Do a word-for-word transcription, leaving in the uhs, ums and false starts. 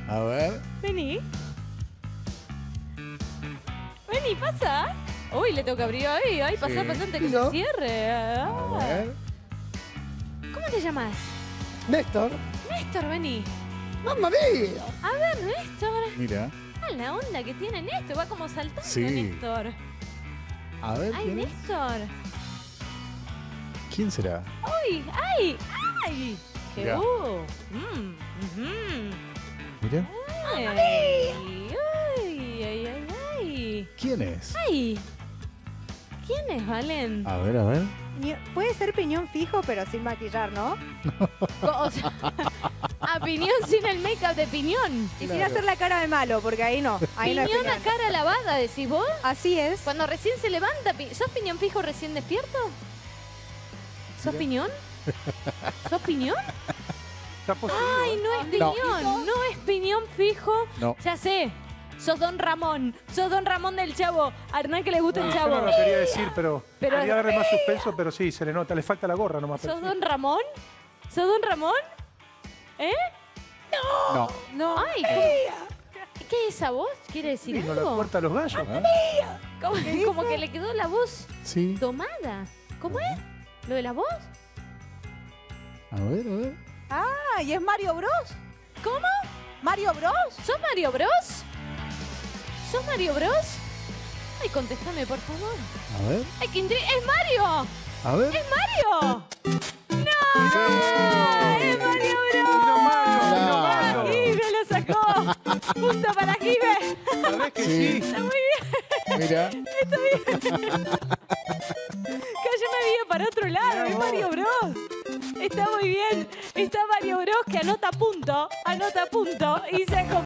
A ver. Vení. Vení, pasa. Uy, le tengo que abrir ahí. Ay, pasa, Sí. pasa antes que ¿Y no? se cierre. A Ah. ver. ¿Cómo te llamas? Néstor. Néstor, vení. ¡Mamma mía! A ver, Néstor. Mira. Ah, la onda que tiene Néstor. Va como saltando, Sí. Néstor. A ver. Ay, ¿quién es? Néstor. ¿Quién será? Uy, ay, ay. Qué Mirá. uh. Mm, ujú. Mira. Ay, ay, ay, ay, ay. ¿Quién es? Ay. ¿Quién es, Valen? A ver, a ver. Piñón- Puede ser piñón fijo, pero sin maquillar, ¿no? O sea, a piñón sin el make-up de piñón. Y sin hacer la cara de malo, porque ahí no. Ahí no es Piñón a piñón. cara lavada, decís vos. Así es. Cuando recién se levanta, pi- ¿sos piñón fijo recién despierto? ¿Sos Mira. piñón? ¿Sos piñón? Está posible. Ay, no es piñón, no, es piñón fijo. No. Ya sé, sos Don Ramón, sos Don Ramón del Chavo. A Hernán que le gusta el Yo Chavo. no lo quería decir, pero, Pero- quería darle más suspenso, pero sí, se le nota. Le falta la gorra nomás. pero ¿Sos sí. Don Ramón? ¿Sos Don Ramón? ¿Eh? No. No. Ay, ¿cómo? ¿Qué es esa voz? ¿Quiere decir Vino la algo? puerta a los gallos. A ver. ¿Cómo, como que le quedó la voz Sí. tomada. ¿Cómo es? ¿Lo de la voz? A ver, a ver. Ah, ¿y es Mario Bros? ¿Cómo? ¿Mario Bros? ¿Sos Mario Bros? ¿Sos Mario Bros? Ay, contéstame, por favor. A ver. Ay, qué intri- ¡Es Mario! A ver. ¡Es Mario! ¡No! ¡Es Mario Bros! Vino Mario, vino No. Mario. ¡Jibe lo sacó! ¡Punto para Jibe! ¿Sabés que Sí. sí? Está muy bien. Mira. Que yo me había para otro lado. ¡Es Mario Bros! Está muy bien. Está Mario Bros que anota punto. Anota punto. Y se